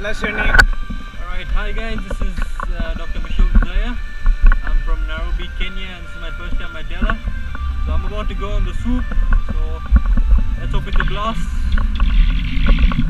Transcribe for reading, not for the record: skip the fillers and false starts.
Tell us your name. Alright, hi guys, this is Dr. Mishil Dudhaiya. I'm from Nairobi, Kenya, and this is my first time at Della. So I'm about to go on the Swoop, so let's hope it's a blast.